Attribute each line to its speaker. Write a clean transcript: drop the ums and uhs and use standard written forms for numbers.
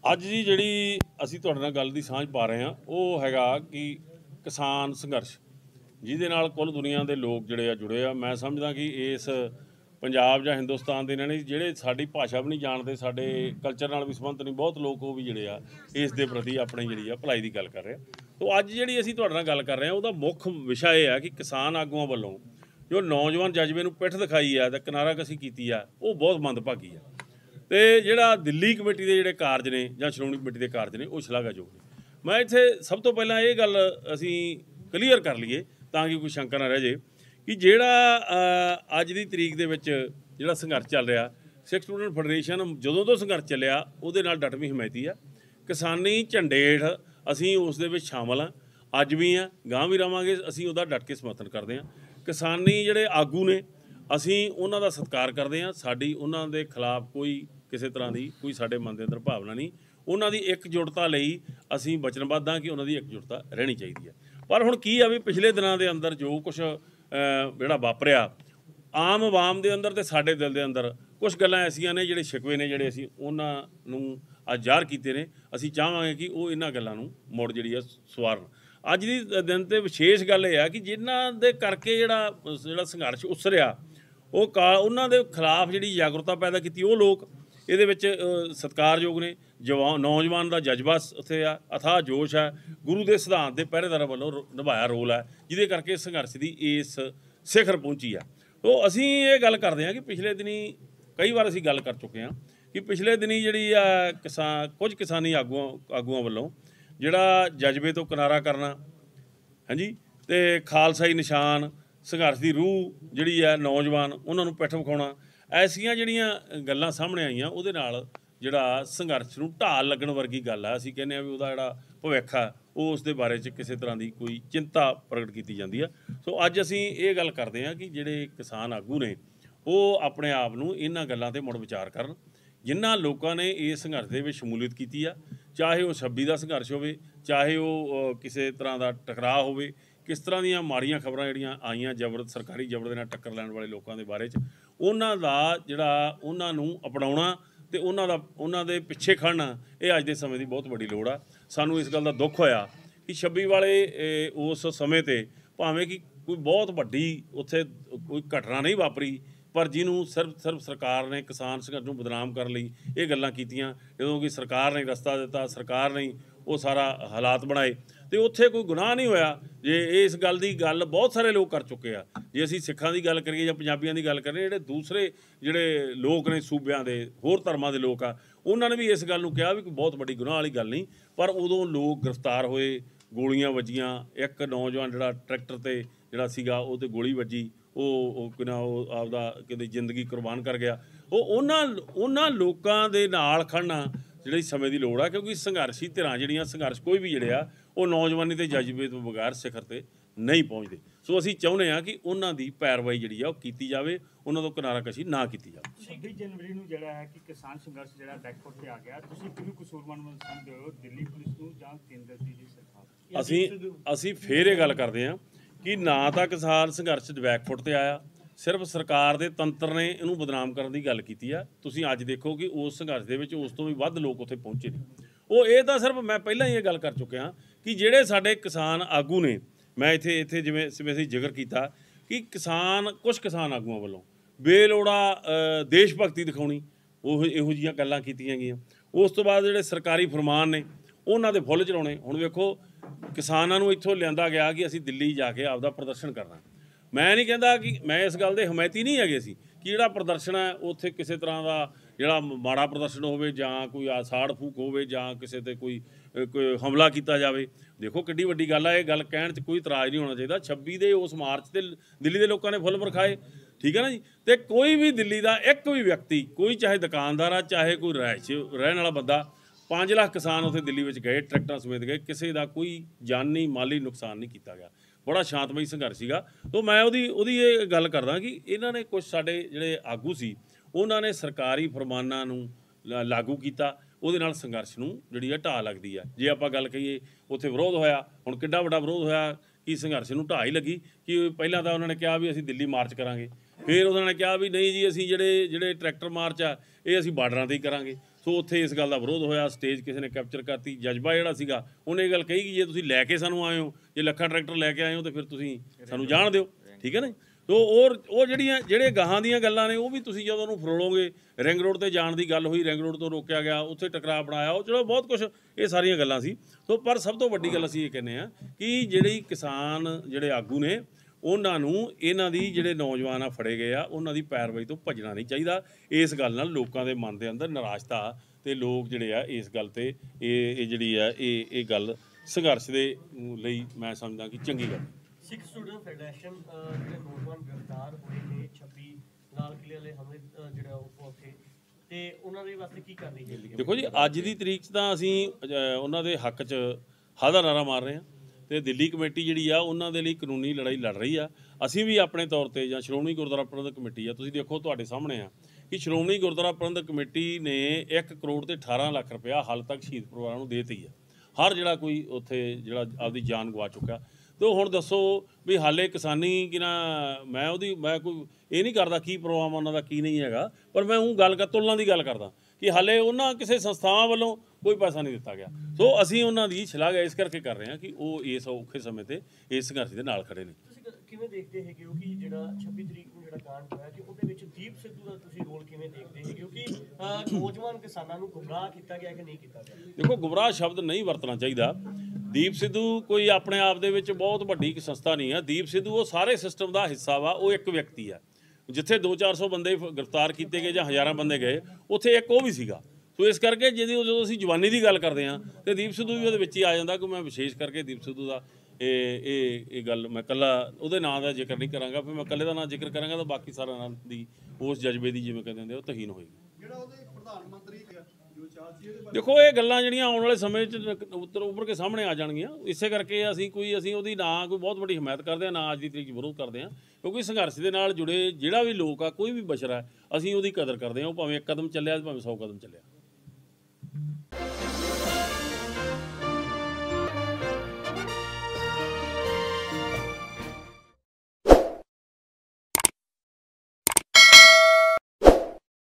Speaker 1: ਅੱਜ ਦੀ ਜਿਹੜੀ ਅਸੀਂ ਤੁਹਾਡੇ ਨਾਲ ਗੱਲ ਦੀ ਸਾਂਝ ਪਾ ਰਹੇ ਹਾਂ ਉਹ ਹੈਗਾ ਕਿ ਕਿਸਾਨ ਸੰਘਰਸ਼ ਜਿਹਦੇ ਨਾਲ ਕੁੱਲ ਦੁਨੀਆ ਦੇ ਲੋਕ ਜਿਹੜੇ ਆ ਜੁੜੇ ਆ। ਮੈਂ ਸਮਝਦਾ ਕਿ ਇਸ ਪੰਜਾਬ ਜਾਂ ਹਿੰਦੁਸਤਾਨ ਦੇ ਨੇ ਜਿਹੜੇ ਸਾਡੀ ਭਾਸ਼ਾ ਵੀ ਨਹੀਂ ਜਾਣਦੇ, ਸਾਡੇ ਕਲਚਰ ਨਾਲ ਵੀ ਸੰਬੰਧ ਨਹੀਂ, ਬਹੁਤ ਲੋਕ ਉਹ ਵੀ ਜਿਹੜੇ ਆ ਇਸ ਦੇ ਪ੍ਰਤੀ ਆਪਣੀ ਜਿਹੜੀ ਆ ਭਲਾਈ ਦੀ ਗੱਲ ਕਰ ਰਹੇ ਆ। ਤੋ ਅੱਜ ਜਿਹੜੀ ਅਸੀਂ ਤੁਹਾਡੇ ਨਾਲ ਗੱਲ ਕਰ ਰਹੇ ਹਾਂ ਉਹਦਾ ਮੁੱਖ ਵਿਸ਼ਾ ਇਹ ਹੈ ਕਿ ਕਿਸਾਨ ਆਗੂਆਂ ਵੱਲੋਂ ਜੋ ਨੌਜਵਾਨ ਜਜ਼ਬੇ ਨੂੰ ਪਿੱਠ ਦਿਖਾਈ ਆ ਤੇ ਕਿਨਾਰਾਕਸ਼ੀ ਕੀਤੀ ਆ ਉਹ ਬਹੁਤ ਮੰਦਭਾਗੀ ਆ। ਤੇ ਜਿਹੜਾ ਦਿੱਲੀ ਕਮੇਟੀ ਦੇ ਜਿਹੜੇ ਕਾਰਜ ਨੇ ਜਾਂ ਸ਼੍ਰੋਮਣੀ ਕਮੇਟੀ ਦੇ ਕਾਰਜ ਨੇ ਉਹ ਸ਼ਲਾਘਾਯੋਗ ਨੇ। ਮੈਂ ਇੱਥੇ ਸਭ ਤੋਂ ਪਹਿਲਾਂ ਇਹ ਗੱਲ ਅਸੀਂ ਕਲੀਅਰ ਕਰ ਲਈਏ ਤਾਂ ਕਿ ਕੋਈ ਸ਼ੰਕਾ ਨਾ ਰਹਿ ਜੇ ਕਿ ਜਿਹੜਾ ਅੱਜ ਦੀ ਤਰੀਕ ਦੇ ਵਿੱਚ ਜਿਹੜਾ ਸੰਘਰਸ਼ ਚੱਲ ਰਿਹਾ, ਸਿੱਖ ਸਟੂਡੈਂਟ ਫੈਡਰੇਸ਼ਨ ਜਦੋਂ ਤੋਂ ਸੰਘਰਸ਼ ਚੱਲਿਆ ਉਹਦੇ ਨਾਲ ਡਟਵੀਂ ਹਮਾਇਤੀ ਆ। ਕਿਸਾਨੀ ਝੰਡੇ ਹੇਠ ਅਸੀਂ ਉਸ ਦੇ ਵਿੱਚ ਸ਼ਾਮਲ ਹਾਂ, ਅੱਜ ਵੀ ਹਾਂ, ਗਾਂ ਵੀ ਰਵਾਂਗੇ। ਅਸੀਂ ਉਹਦਾ ਡਟ ਕੇ ਸਮਰਥਨ ਕਰਦੇ ਹਾਂ। ਕਿਸਾਨੀ ਜਿਹੜੇ ਆਗੂ ਨੇ ਅਸੀਂ ਉਹਨਾਂ ਦਾ ਸਤਿਕਾਰ ਕਰਦੇ ਹਾਂ। ਸਾਡੀ ਉਹਨਾਂ ਦੇ ਖਿਲਾਫ ਕੋਈ ਕਿਸੇ ਤਰ੍ਹਾਂ ਦੀ ਕੋਈ ਸਾਡੇ ਮਨ ਦੇ ਅੰਦਰ ਭਾਵਨਾ ਨਹੀਂ। ਉਹਨਾਂ ਦੀ ਇਕਜੁੱਟਤਾ ਲਈ ਅਸੀਂ ਵਚਨਬੱਧ ਹਾਂ ਕਿ ਉਹਨਾਂ ਦੀ ਇਕਜੁੱਟਤਾ ਰਹਿਣੀ ਚਾਹੀਦੀ ਹੈ। ਪਰ ਹੁਣ ਕੀ ਆ ਵੀ ਪਿਛਲੇ ਦਿਨਾਂ ਦੇ ਅੰਦਰ ਜੋ ਕੁਛ ਜਿਹੜਾ ਵਾਪਰਿਆ ਆਮ ਆਵਾਮ ਦੇ ਅੰਦਰ ਤੇ ਸਾਡੇ ਦਿਲ ਦੇ ਅੰਦਰ ਕੁਛ ਗੱਲਾਂ ਐਸੀਆਂ ਨੇ ਜਿਹੜੇ ਸ਼ਿਕਵੇ ਨੇ ਜਿਹੜੇ ਅਸੀਂ ਉਹਨਾਂ ਨੂੰ ਅੱਜ ਜ਼ਾਹਰ ਕੀਤੇ ਨੇ। ਅਸੀਂ ਚਾਹਾਂਗੇ ਕਿ ਉਹ ਇਹਨਾਂ ਗੱਲਾਂ ਨੂੰ ਮੁੜ ਜਿਹੜੀ ਆ ਸਵਾਰਨ। ਅੱਜ ਦੀ ਦਿਨ ਤੇ ਵਿਸ਼ੇਸ਼ ਗੱਲ ਇਹ ਆ ਕਿ ਜਿਨ੍ਹਾਂ ਦੇ ਕਰਕੇ ਜਿਹੜਾ ਸੰਘਰਸ਼ ਉਸਰਿਆ ਉਹ ਉਹਨਾਂ ਦੇ ਖਿਲਾਫ ਜਿਹੜੀ ਜਾਗਰੂਕਤਾ ਪੈਦਾ ਕੀਤੀ ਉਹ ਲੋਕ ਇਹਦੇ ਵਿੱਚ ਸਤਿਕਾਰਯੋਗ ਨੇ। ਨੌਜਵਾਨ ਦਾ ਜਜ਼ਬਾ ਉੱਥੇ ਆ, ਅਥਾਹ ਜੋਸ਼ ਹੈ, ਗੁਰੂ ਦੇ ਸਿਧਾਂਤ ਦੇ ਪਹਿਰੇਦਾਰਾਂ ਵੱਲੋਂ ਨਿਭਾਇਆ ਰੋਲ ਹੈ ਜਿਹਦੇ ਕਰਕੇ ਸੰਘਰਸ਼ ਦੀ ਇਸ ਸਿਖਰ ਪਹੁੰਚੀ ਆ। ਤੋ ਅਸੀਂ ਇਹ ਗੱਲ ਕਰਦੇ ਹਾਂ ਕਿ ਪਿਛਲੇ ਦਿਨੀ ਕਈ ਵਾਰ ਅਸੀਂ ਗੱਲ ਕਰ ਚੁੱਕੇ ਹਾਂ ਕਿ ਪਿਛਲੇ ਦਿਨੀ ਜਿਹੜੀ ਆ ਕੁਝ ਕਿਸਾਨੀ ਆਗੂਆਂ ਵੱਲੋਂ ਜਿਹੜਾ ਜਜ਼ਬੇ ਤੋਂ ਕਿਨਾਰਾ ਕਰਨਾ, ਹਾਂਜੀ, ਤੇ ਖਾਲਸਾਈ ਨਿਸ਼ਾਨ ਸੰਘਰਸ਼ ਦੀ ਰੂਹ ਜਿਹੜੀ ਆ ਨੌਜਵਾਨ ਉਹਨਾਂ ਨੂੰ ਪਿੱਠ ਵਿਖਾਉਣਾ, ਐਸੀਆਂ ਜਿਹੜੀਆਂ ਗੱਲਾਂ ਸਾਹਮਣੇ ਆਈਆਂ ਉਹਦੇ ਨਾਲ ਜਿਹੜਾ ਸੰਘਰਸ਼ ਨੂੰ ਢਾਲ ਲੱਗਣ ਵਰਗੀ ਗੱਲ ਆ। ਅਸੀਂ ਕਹਿੰਦੇ ਹਾਂ ਵੀ ਉਹਦਾ ਜਿਹੜਾ ਭਵਿੱਖ ਆ ਉਹ ਉਸ ਦੇ ਬਾਰੇ 'ਚ ਕਿਸੇ ਤਰ੍ਹਾਂ ਦੀ ਕੋਈ ਚਿੰਤਾ ਪ੍ਰਗਟ ਕੀਤੀ ਜਾਂਦੀ ਆ। ਸੋ ਅੱਜ ਅਸੀਂ ਇਹ ਗੱਲ ਕਰਦੇ ਹਾਂ ਕਿ ਜਿਹੜੇ ਕਿਸਾਨ ਆਗੂ ਨੇ ਉਹ ਆਪਣੇ ਆਪ ਨੂੰ ਇਹਨਾਂ ਗੱਲਾਂ 'ਤੇ ਮੁੜ ਵਿਚਾਰ ਕਰਨ। ਜਿਨ੍ਹਾਂ ਲੋਕਾਂ ਨੇ ਇਸ ਸੰਘਰਸ਼ ਦੇ ਵਿੱਚ ਸ਼ਮੂਲੀਅਤ ਕੀਤੀ ਆ, ਚਾਹੇ ਉਹ 26 ਦਾ ਸੰਘਰਸ਼ ਹੋਵੇ, ਚਾਹੇ ਉਹ ਕਿਸੇ ਤਰ੍ਹਾਂ ਦਾ ਟਕਰਾਅ ਹੋਵੇ, ਕਿਸ ਤਰ੍ਹਾਂ ਦੀਆਂ ਮਾੜੀਆਂ ਖਬਰਾਂ ਜਿਹੜੀਆਂ ਆਈਆਂ ਸਰਕਾਰੀ ਜ਼ਬਰ ਦੇ ਨਾਲ ਟੱਕਰ ਲੈਣ ਵਾਲੇ ਲੋਕਾਂ ਦੇ ਬਾਰੇ 'ਚ, ਉਹਨਾਂ ਦਾ ਜਿਹੜਾ ਉਹਨਾਂ ਨੂੰ ਅਪਣਾਉਣਾ ਤੇ ਉਹਨਾਂ ਦੇ ਪਿੱਛੇ ਖੜਨਾ ਇਹ ਅੱਜ ਦੇ ਸਮੇਂ ਦੀ ਬਹੁਤ ਵੱਡੀ ਲੋੜ ਆ। ਸਾਨੂੰ ਇਸ ਗੱਲ ਦਾ ਦੁੱਖ ਹੋਇਆ ਕਿ 26 ਵਾਲੇ ਉਸ ਸਮੇਂ 'ਤੇ ਭਾਵੇਂ ਕਿ ਕੋਈ ਬਹੁਤ ਵੱਡੀ ਉੱਥੇ ਕੋਈ ਘਟਨਾ ਨਹੀਂ ਵਾਪਰੀ, ਪਰ ਜਿਹਨੂੰ ਸਿਰਫ ਸਰਕਾਰ ਨੇ ਕਿਸਾਨ ਸੰਘਰਸ਼ ਨੂੰ ਬਦਨਾਮ ਕਰਨ ਲਈ ਇਹ ਗੱਲਾਂ ਕੀਤੀਆਂ। ਜਦੋਂ ਕਿ ਸਰਕਾਰ ਨੇ ਰਸਤਾ ਦਿੱਤਾ, ਸਰਕਾਰ ਨੇ ਉਹ ਸਾਰਾ ਹਾਲਾਤ ਬਣਾਏ ਤੇ ਉੱਥੇ ਕੋਈ ਗੁਨਾਹ ਨਹੀਂ ਹੋਇਆ। ਜੇ ਇਸ ਗੱਲ ਦੀ ਗੱਲ ਬਹੁਤ ਸਾਰੇ ਲੋਕ ਕਰ ਚੁੱਕੇ ਆ। ਜੇ ਅਸੀਂ ਸਿੱਖਾਂ ਦੀ ਗੱਲ ਕਰੀਏ ਜਾਂ ਪੰਜਾਬੀਆਂ ਦੀ ਗੱਲ ਕਰੀਏ, ਜਿਹੜੇ ਦੂਸਰੇ ਜਿਹੜੇ ਲੋਕ ਨੇ ਸੂਬਿਆਂ ਦੇ ਹੋਰ ਧਰਮਾਂ ਦੇ ਲੋਕ ਆ, ਉਹਨਾਂ ਨੇ ਵੀ ਇਸ ਗੱਲ ਨੂੰ ਕਿਹਾ ਵੀ ਕੋਈ ਬਹੁਤ ਵੱਡੀ ਗੁਨਾਹ ਵਾਲੀ ਗੱਲ ਨਹੀਂ। ਪਰ ਉਦੋਂ ਲੋਕ ਗ੍ਰਿਫਤਾਰ ਹੋਏ, ਗੋਲੀਆਂ ਵੱਜੀਆਂ। ਇੱਕ ਨੌਜਵਾਨ ਜਿਹੜਾ ਟਰੈਕਟਰ 'ਤੇ ਜਿਹੜਾ ਸੀਗਾ ਉਹ 'ਤੇ ਗੋਲੀ ਵੱਜੀ, ਉਹ ਆਪਦਾ ਕਿਤੇ ਜ਼ਿੰਦਗੀ ਕੁਰਬਾਨ ਕਰ ਗਿਆ। ਉਹਨਾਂ ਲੋਕਾਂ ਦੇ ਨਾਲ ਖੜਨਾ ਜਿਹੜੀ ਸਮੇਂ ਦੀ ਲੋੜ ਆ, ਕਿਉਂਕਿ ਸੰਘਰਸ਼ੀ ਧਿਰਾਂ ਜਿਹੜੀਆਂ ਸੰਘਰਸ਼ ਕੋਈ ਵੀ ਜਿਹੜੇ ਆ ਉਹ ਨੌਜਵਾਨੀ ਦੇ ਜਜ਼ਬੇ ਤੋਂ ਬਗੈਰ ਸਿਖਰ 'ਤੇ ਨਹੀਂ ਪਹੁੰਚਦੇ। ਸੋ ਅਸੀਂ ਚਾਹੁੰਦੇ ਹਾਂ ਕਿ ਉਹਨਾਂ ਦੀ ਪੈਰਵਾਈ ਜਿਹੜੀ ਆ ਉਹ ਕੀਤੀ ਜਾਵੇ, ਉਹਨਾਂ ਤੋਂ ਕਿਨਾਰਾਕਸ਼ੀ ਨਾ ਕੀਤੀ ਜਾਵੇ।
Speaker 2: 26 ਜਨਵਰੀ ਨੂੰ ਜਿਹੜਾ ਹੈ ਕਿ ਕਿਸਾਨ ਸੰਘਰਸ਼ ਜਿਹੜਾ ਬੈਕਫੁੱਟ 'ਤੇ ਆ ਗਿਆ, ਤੁਸੀਂ ਕਿਹਨੂੰ ਕਸੂਰਵਾਨ ਸਮਝਦੇ ਹੋ, ਦਿੱਲੀ ਪੁਲਿਸ ਨੂੰ ਜਾਂ ਕੇਂਦਰ ਦੀ ਸਰਕਾਰ?
Speaker 1: ਅਸੀਂ ਫੇਰ ਇਹ ਗੱਲ ਕਰਦੇ ਹਾਂ ਕਿ ਨਾ ਤਾਂ ਕਿਸਾਨ ਸੰਘਰਸ਼ ਬੈਕਫੁੱਟ 'ਤੇ ਆਇਆ, ਸਿਰਫ ਸਰਕਾਰ ਦੇ ਤੰਤਰ ਨੇ ਇਹਨੂੰ ਬਦਨਾਮ ਕਰਨ ਦੀ ਗੱਲ ਕੀਤੀ ਆ। ਤੁਸੀਂ ਅੱਜ ਦੇਖੋ ਕਿ ਉਸ ਸੰਘਰਸ਼ ਦੇ ਵਿੱਚ ਉਸ ਤੋਂ ਵੀ ਵੱਧ ਲੋਕ ਉੱਥੇ ਪਹੁੰਚੇ ਨੇ। ਉਹ ਇਹ ਤਾਂ ਸਿਰਫ ਮੈਂ ਪਹਿਲਾਂ ਹੀ ਇਹ ਗੱਲ ਕਰ ਚੁੱਕਿਆ ਕਿ ਜਿਹੜੇ ਸਾਡੇ ਕਿਸਾਨ ਆਗੂ ਨੇ, ਮੈਂ ਇੱਥੇ ਜਿਵੇਂ ਅਸੀਂ ਜ਼ਿਕਰ ਕੀਤਾ ਕਿ ਕੁਝ ਕਿਸਾਨ ਆਗੂਆਂ ਵੱਲੋਂ ਬੇਲੋੜਾ ਦੇਸ਼ ਭਗਤੀ ਦਿਖਾਉਣੀ, ਉਹ ਇਹੋ ਜਿਹੀਆਂ ਗੱਲਾਂ ਕੀਤੀਆਂ ਗਈਆਂ। ਉਸ ਤੋਂ ਬਾਅਦ ਜਿਹੜੇ ਸਰਕਾਰੀ ਫਰਮਾਨ ਨੇ ਉਹਨਾਂ ਦੇ ਫੁੱਲ ਚੜਾਉਣੇ। ਹੁਣ ਵੇਖੋ ਕਿਸਾਨਾਂ ਨੂੰ ਇੱਥੋਂ ਲਿਆਂਦਾ ਗਿਆ ਕਿ ਅਸੀਂ ਦਿੱਲੀ ਜਾ ਕੇ ਆਪਦਾ ਪ੍ਰਦਰਸ਼ਨ ਕਰਨਾ। ਮੈਂ ਨਹੀਂ ਕਹਿੰਦਾ ਕਿ ਮੈਂ ਇਸ ਗੱਲ ਦੇ ਹਮਾਇਤੀ ਨਹੀਂ ਹੈਗੇ ਸੀ ਕਿ ਜਿਹੜਾ ਪ੍ਰਦਰਸ਼ਨ ਹੈ ਉੱਥੇ ਕਿਸੇ ਤਰ੍ਹਾਂ ਦਾ ਜਿਹੜਾ ਮਾੜਾ ਪ੍ਰਦਰਸ਼ਨ ਹੋਵੇ ਜਾਂ ਕੋਈ ਸਾੜ ਫੂਕ ਹੋਵੇ ਜਾਂ ਕਿਸੇ 'ਤੇ ਕੋਈ ਹਮਲਾ ਕੀਤਾ ਜਾਵੇ। ਦੇਖੋ ਕਿੱਡੀ ਵੱਡੀ ਗੱਲ ਆ, ਇਹ ਗੱਲ ਕਹਿਣ 'ਚ ਕੋਈ ਇਤਰਾਜ਼ ਨਹੀਂ ਹੋਣਾ ਚਾਹੀਦਾ। 26 ਦੇ ਉਸ ਮਾਰਚ 'ਤੇ ਦਿੱਲੀ ਦੇ ਲੋਕਾਂ ਨੇ ਫੁੱਲ ਵਰਖਾਏ, ਠੀਕ ਹੈ ਨਾ ਜੀ। ਅਤੇ ਕੋਈ ਵੀ ਦਿੱਲੀ ਦਾ ਇੱਕ ਵੀ ਵਿਅਕਤੀ, ਕੋਈ ਚਾਹੇ ਦੁਕਾਨਦਾਰ ਆ, ਚਾਹੇ ਕੋਈ ਰਿਹਾਇਸ਼ ਰਹਿਣ ਵਾਲਾ ਬੰਦਾ, 5 ਲੱਖ ਕਿਸਾਨ ਉੱਥੇ ਦਿੱਲੀ ਵਿੱਚ ਗਏ, ਟਰੈਕਟਰਾਂ ਸਮੇਤ ਗਏ, ਕਿਸੇ ਦਾ ਕੋਈ ਜਾਨੀ ਮਾਲੀ ਨੁਕਸਾਨ ਨਹੀਂ ਕੀਤਾ ਗਿਆ। ਬੜਾ ਸ਼ਾਂਤਮਈ ਸੰਘਰਸ਼ ਸੀਗਾ। ਤਾਂ ਮੈਂ ਉਹਦੀ ਇਹ ਗੱਲ ਕਰਦਾ ਕਿ ਇਹਨਾਂ ਨੇ ਕੁਛ ਸਾਡੇ ਜਿਹੜੇ ਆਗੂ ਸੀ ਉਹਨਾਂ ਨੇ ਸਰਕਾਰੀ ਫਰਮਾਨਾਂ ਨੂੰ ਲਾਗੂ ਕੀਤਾ, ਉਹਦੇ ਨਾਲ ਸੰਘਰਸ਼ ਨੂੰ ਜਿਹੜੀ ਆ ਢਾਹ ਲੱਗਦੀ ਆ। ਜੇ ਆਪਾਂ ਗੱਲ ਕਹੀਏ ਉੱਥੇ ਵਿਰੋਧ ਹੋਇਆ, ਹੁਣ ਕਿੱਡਾ ਵੱਡਾ ਵਿਰੋਧ ਹੋਇਆ ਕਿ ਸੰਘਰਸ਼ ਨੂੰ ਢਾਹ ਹੀ ਲੱਗੀ। ਕਿ ਪਹਿਲਾਂ ਤਾਂ ਉਹਨਾਂ ਨੇ ਕਿਹਾ ਵੀ ਅਸੀਂ ਦਿੱਲੀ ਮਾਰਚ ਕਰਾਂਗੇ, ਫਿਰ ਉਹਨਾਂ ਨੇ ਕਿਹਾ ਵੀ ਨਹੀਂ ਜੀ ਅਸੀਂ ਜਿਹੜੇ ਟਰੈਕਟਰ ਮਾਰਚ ਆ ਇਹ ਅਸੀਂ ਬਾਰਡਰਾਂ 'ਤੇ ਹੀ ਕਰਾਂਗੇ। ਸੋ ਉੱਥੇ ਇਸ ਗੱਲ ਦਾ ਵਿਰੋਧ ਹੋਇਆ, ਸਟੇਜ ਕਿਸੇ ਨੇ ਕੈਪਚਰ ਕਰਤੀ। ਜਜ਼ਬਾ ਜਿਹੜਾ ਸੀਗਾ ਉਹਨੇ ਇਹ ਗੱਲ ਕਹੀ ਕਿ ਜੇ ਤੁਸੀਂ ਲੈ ਕੇ ਸਾਨੂੰ ਆਏ ਹੋ, ਜੇ ਲੱਖਾਂ ਟਰੈਕਟਰ ਲੈ ਕੇ ਆਏ ਹੋ, ਤਾਂ ਫਿਰ ਤੁਸੀਂ ਸਾਨੂੰ ਜਾਣ ਦਿਓ, ਠੀਕ ਹੈ ਨਾ। ਸੋ ਉਹ ਜਿਹੜੇ ਗਾਹਾਂ ਦੀਆਂ ਗੱਲਾਂ ਨੇ ਉਹ ਵੀ ਤੁਸੀਂ ਜਦੋਂ ਉਹਨੂੰ ਫਰੋਲੋਗੇ। ਰਿੰਗ ਰੋਡ ਤੇ ਜਾਣ ਦੀ ਗੱਲ ਹੋਈ, ਰਿੰਗ ਰੋਡ ਤੋਂ ਰੋਕਿਆ ਗਿਆ, ਉੱਥੇ ਟਕਰਾਅ ਬਣਾਇਆ, ਉਹ ਚਲੋ ਬਹੁਤ ਕੁਝ ਇਹ ਸਾਰੀਆਂ ਗੱਲਾਂ ਸੀ। ਸੋ ਪਰ ਸਭ ਤੋਂ ਵੱਡੀ ਗੱਲ ਅਸੀਂ ਇਹ ਕਹਿੰਦੇ ਹਾਂ ਕਿ ਜਿਹੜੀ ਕਿਸਾਨ ਜਿਹੜੇ ਆਗੂ ਨੇ ਉਹਨਾਂ ਨੂੰ ਇਹਨਾਂ ਦੀ ਜਿਹੜੇ ਨੌਜਵਾਨ ਆ ਫੜੇ ਗਏ ਆ ਉਹਨਾਂ ਦੀ ਪੈਰਵਾਈ ਤੋਂ ਭੱਜਣਾ ਨਹੀਂ ਚਾਹੀਦਾ। ਇਸ ਗੱਲ ਨਾਲ ਲੋਕਾਂ ਦੇ ਮਨ ਦੇ ਅੰਦਰ ਨਿਰਾਸ਼ਤਾ ਤੇ ਲੋਕ ਜਿਹੜੇ ਆ ਇਸ ਗੱਲ ਤੇ ਇਹ ਜਿਹੜੀ ਆ ਇਹ ਗੱਲ ਸੰਘਰਸ਼ ਦੇ ਲਈ ਮੈਂ ਸਮਝਦਾ ਕਿ ਚੰਗੀ ਗੱਲ।
Speaker 3: ਸਿੱਖ ਸਟੂਡੈਂਟ ਫੈਡਰੇਸ਼ਨ ਜਿਹੜੇ ਨੌਜਵਾਨ ਗ੍ਰਿਫਤਾਰ ਹੋਏ ਨੇ 26 ਲਾਲ ਕਿਲੇ ਵਾਲੇ ਹਮਲੇ ਜਿਹੜਾ ਉੱਥੇ ਤੇ ਉਹਨਾਂ ਦੇ ਵਾਸਤੇ ਕੀ ਕਰ ਰਹੀ ਹੈ?
Speaker 1: ਦੇਖੋ ਜੀ, ਅੱਜ ਦੀ ਤਰੀਕ 'ਚ ਤਾਂ ਅਸੀਂ ਉਹਨਾਂ ਦੇ ਹੱਕ 'ਚ ਹਾਂ ਦਾ ਨਾਅਰਾ ਮਾਰ ਰਹੇ ਹਾਂ ਤੇ ਦਿੱਲੀ ਕਮੇਟੀ ਜਿਹੜੀ ਆ ਉਹਨਾਂ ਦੇ ਲਈ ਕਾਨੂੰਨੀ ਲੜਾਈ ਲੜ ਰਹੀ ਆ। ਅਸੀਂ ਵੀ ਆਪਣੇ ਤੌਰ ਤੇ ਜਾਂ ਸ਼੍ਰੋਮਣੀ ਗੁਰਦੁਆਰਾ ਪ੍ਰਬੰਧਕ ਕਮੇਟੀ ਆ, ਤੁਸੀਂ ਦੇਖੋ ਤੁਹਾਡੇ ਸਾਹਮਣੇ ਆ ਕਿ ਸ਼੍ਰੋਮਣੀ ਗੁਰਦੁਆਰਾ ਪ੍ਰਬੰਧਕ ਕਮੇਟੀ ਨੇ 1 ਕਰੋੜ ਤੇ 18 ਲੱਖ ਰੁਪਇਆ ਹਾਲ ਤੱਕ ਸ਼ਹੀਦ ਪਰਿਵਾਰਾਂ ਨੂੰ ਦੇਤੀ ਆ। ਹਰ ਜਿਹੜਾ ਕੋਈ ਉੱਥੇ ਜਿਹੜਾ ਆਪਦੀ ਜਾਨ ਗਵਾ ਚੁੱਕਾ। ਤੇ ਹੁਣ ਦੱਸੋ ਵੀ ਹਾਲੇ ਕਿਸਾਨੀ ਕਿ ਨਾ ਮੈਂ ਕੋਈ ਇਹ ਨਹੀਂ ਕਰਦਾ ਕੀ ਪ੍ਰੋਗਰਾਮ ਉਹਨਾਂ ਦਾ ਕੀ ਨਹੀਂ ਹੈਗਾ, ਪਰ ਮੈਂ ਉਹ ਗੱਲ ਤੁਲਨਾ ਦੀ ਗੱਲ ਕਰਦਾ ਕਿ ਹਾਲੇ ਉਹਨਾਂ ਕਿਸੇ ਸੰਸਥਾਵਾਂ ਵੱਲੋਂ ਕੋਈ ਪੈਸਾ ਨਹੀਂ ਦਿੱਤਾ ਗਿਆ। ਸੋ ਅਸੀਂ ਉਹਨਾਂ ਦੀ ਸ਼ਲਾਘਾ ਇਸ ਕਰਕੇ ਕਰ ਰਹੇ ਹਾਂ ਕਿ ਉਹ ਇਸ ਔਖੇ ਸਮੇਂ ਤੇ ਇਸ ਸੰਘਰਸ਼ ਦੇ ਨਾਲ ਖੜੇ ਨੇ।
Speaker 3: ਤੁਸੀਂ ਕਿਵੇਂ ਦੇਖਦੇ ਹੈਗੇ ਹੋ ਕਿ ਜਿਹੜਾ 26 ਤਰੀਕ ਨੂੰ ਜਿਹੜਾ ਕਾਂਡ ਹੋਇਆ ਕਿ ਉਹਦੇ ਵਿੱਚ ਦੀਪ ਸਿੱਧੂ ਦਾ ਤੁਸੀਂ ਰੋਲ ਕਿਵੇਂ ਦੇਖਦੇ ਹੈਗੇ ਹੋ ਕਿ ਨੌਜਵਾਨ ਕਿਸਾਨਾਂ ਨੂੰ ਗੁੰਮਰਾਹ ਕੀਤਾ ਗਿਆ ਕਿ ਨਹੀਂ ਕੀਤਾ ਗਿਆ?
Speaker 1: ਦੇਖੋ, ਗੁੰਮਰਾਹ ਸ਼ਬਦ ਨਹੀਂ ਵਰਤਣਾ ਚਾਹੀਦਾ। ਦੀਪ ਸਿੱਧੂ ਕੋਈ ਆਪਣੇ ਆਪ ਦੇ ਵਿੱਚ ਬਹੁਤ ਵੱਡੀ ਇੱਕ ਸੰਸਥਾ ਨਹੀਂ ਹੈ। ਦੀਪ ਸਿੱਧੂ ਉਹ ਸਾਰੇ ਸਿਸਟਮ ਦਾ ਹਿੱਸਾ ਵਾ। ਉਹ ਇੱਕ ਵਿਅਕਤੀ ਆ। ਜਿੱਥੇ 200-400 ਬੰਦੇ ਗ੍ਰਿਫਤਾਰ ਕੀਤੇ ਗਏ ਜਾਂ ਹਜ਼ਾਰਾਂ ਬੰਦੇ ਗਏ, ਉੱਥੇ ਇੱਕ ਉਹ ਵੀ ਸੀਗਾ। ਸੋ ਇਸ ਕਰਕੇ ਜਦੋਂ ਅਸੀਂ ਜਵਾਨੀ ਦੀ ਗੱਲ ਕਰਦੇ ਹਾਂ ਤੇ ਦੀਪ ਸਿੱਧੂ ਵੀ ਉਹਦੇ ਵਿੱਚ ਹੀ ਆ ਜਾਂਦਾ। ਕਿ ਮੈਂ ਵਿਸ਼ੇਸ਼ ਕਰਕੇ ਦੀਪ ਸਿੱਧੂ ਦਾ ਇਹ ਗੱਲ ਮੈਂ ਇਕੱਲਾ ਉਹਦੇ ਨਾਂ ਦਾ ਜ਼ਿਕਰ ਨਹੀਂ ਕਰਾਂਗਾ। ਫਿਰ ਮੈਂ ਇਕੱਲੇ ਦਾ ਨਾਂ ਜ਼ਿਕਰ ਕਰਾਂਗਾ ਤਾਂ ਬਾਕੀ ਸਾਰਿਆਂ ਨਾਂ ਦੀ ਉਸ ਜਜ਼ਬੇ ਦੀ ਜਿਵੇਂ ਕਹਿੰਦੇ ਹੁੰਦੇ ਉਹ ਤਹੀਨ ਹੋਏਗੀ।
Speaker 4: ਜਿਹੜਾ ਉਹਦੇ ਪ੍ਰਧਾਨ ਮੰਤਰੀ
Speaker 1: ਦੇਖੋ, ਇਹ ਗੱਲਾਂ ਜਿਹੜੀਆਂ ਆਉਣ ਵਾਲੇ ਸਮੇਂ 'ਚ ਉੱਭਰ ਕੇ ਸਾਹਮਣੇ ਆ ਜਾਣਗੀਆਂ। ਇਸੇ ਕਰਕੇ ਅਸੀਂ ਉਹਦੀ ਨਾ ਕੋਈ ਬਹੁਤ ਵੱਡੀ ਹਮਾਇਤ ਕਰਦੇ ਹਾਂ, ਨਾ ਅੱਜ ਦੀ ਤਰੀਕ 'ਚ ਵਿਰੋਧ ਕਰਦੇ ਹਾਂ। ਕਿਉਂਕਿ ਸੰਘਰਸ਼ ਦੇ ਨਾਲ ਜੁੜੇ ਜਿਹੜਾ ਵੀ ਲੋਕ ਆ, ਕੋਈ ਵੀ ਬਸ਼ਰ ਹੈ, ਅਸੀਂ ਉਹਦੀ ਕਦਰ ਕਰਦੇ ਹਾਂ। ਉਹ ਭਾਵੇਂ 1 ਕਦਮ ਚੱਲਿਆ ਭਾਵੇਂ 100 ਕਦਮ ਚੱਲਿਆ।